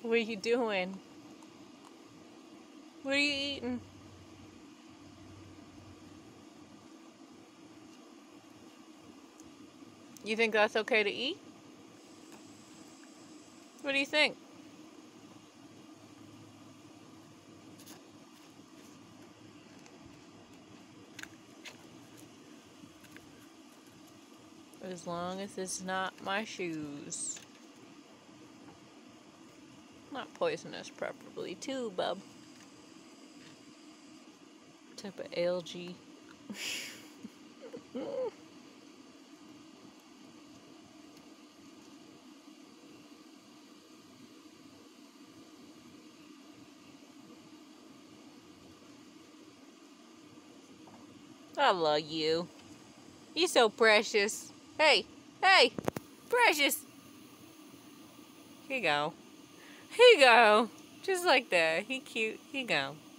What are you doing? What are you eating? You think that's okay to eat? What do you think? As long as it's not my shoes. Not poisonous, preferably, too, bub. Type of algae. I love you. You're so precious. Hey, hey, precious. Here you go. Here you go. Just like that. He cute. Here you go.